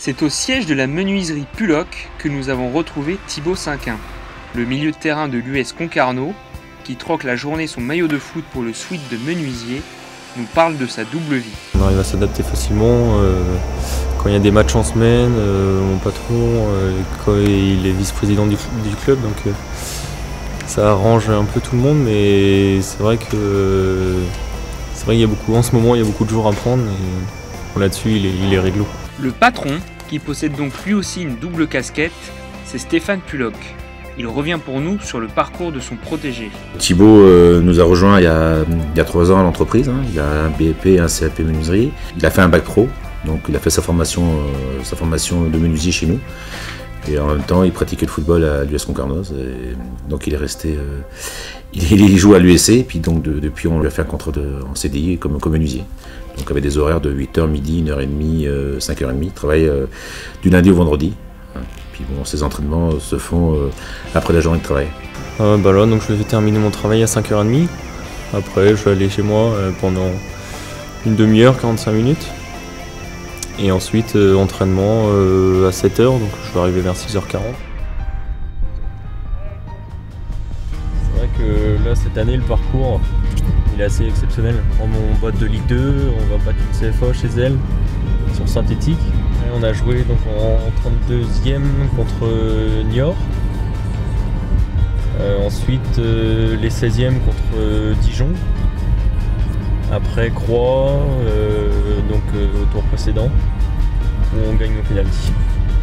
C'est au siège de la menuiserie Pullock que nous avons retrouvé Thibaut Cinquin, le milieu de terrain de l'US Concarneau, qui troque la journée son maillot de foot pour le sweat de menuisier, nous parle de sa double vie. On arrive à s'adapter facilement. Quand il y a des matchs en semaine, mon patron, quand il est vice-président du club, donc ça arrange un peu tout le monde, mais c'est vrai qu'il y a beaucoup, en ce moment, il y a beaucoup de jours à prendre, et là-dessus, il est réglo. Le patron, qui possède donc lui aussi une double casquette, c'est Stéphane Pullock. Il revient pour nous sur le parcours de son protégé. Thibaut nous a rejoint il y a 3 ans à l'entreprise. Il a un BEP et un CAP menuiserie. Il a fait un bac pro, donc il a fait sa formation de menuisier chez nous. Et en même temps, il pratiquait le football à l'US Concarneau. Donc il est resté, il joue à l'USC, et puis donc depuis on lui a fait un contrat en CDI comme menuisier. Donc avec des horaires de 8h midi, 1h30, 5h30. Il travaille du lundi au vendredi. Puis bon, ces entraînements se font après la journée de travail. Là, donc je vais terminer mon travail à 5h30. Après, je vais aller chez moi pendant une demi-heure, 45 minutes. Et ensuite, entraînement à 7h, donc je vais arriver vers 6h40. C'est vrai que là, cette année, le parcours, il est assez exceptionnel. On boîte de Ligue 2, on va battre une CFA chez elle, sur synthétique. Et on a joué donc en 32e contre Niort. Ensuite, les 16e contre Dijon. Après Croix, donc au tour précédent, où on gagne au pénalty.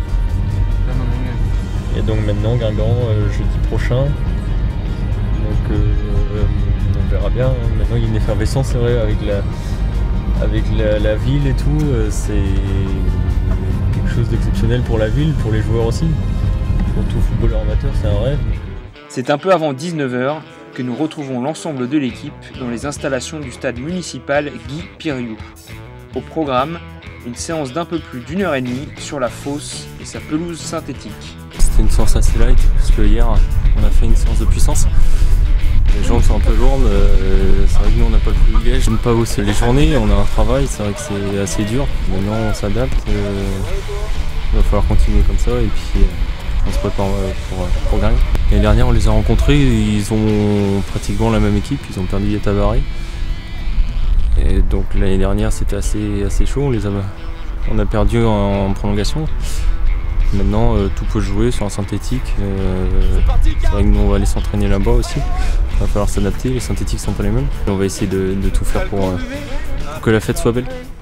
Et donc maintenant Guingamp jeudi prochain. Donc on verra bien. Maintenant il y a une effervescence, c'est vrai, avec la ville et tout. C'est quelque chose d'exceptionnel pour la ville, pour les joueurs aussi. Pour tout footballeur amateur, c'est un rêve. C'est un peu avant 19h que nous retrouvons l'ensemble de l'équipe dans les installations du stade municipal Guy Piriou. Au programme, une séance d'un peu plus d'1h30 sur la fosse et sa pelouse synthétique. C'était une séance assez light, parce que hier on a fait une séance de puissance. Les jambes sont un peu lourdes, c'est vrai que nous on n'a pas le privilège. J'aime pas bosser les journées, on a un travail, c'est vrai que c'est assez dur. Maintenant on s'adapte, il va falloir continuer comme ça et puis on se prépare pour gagner. L'année dernière on les a rencontrés, ils ont pratiquement la même équipe, ils ont perdu les Tabaré. Et donc l'année dernière c'était assez chaud, on a perdu en prolongation. Maintenant tout peut jouer sur un synthétique, c'est vrai que nous on va aller s'entraîner là-bas aussi, il va falloir s'adapter, les synthétiques sont pas les mêmes. Et on va essayer de tout faire pour que la fête soit belle.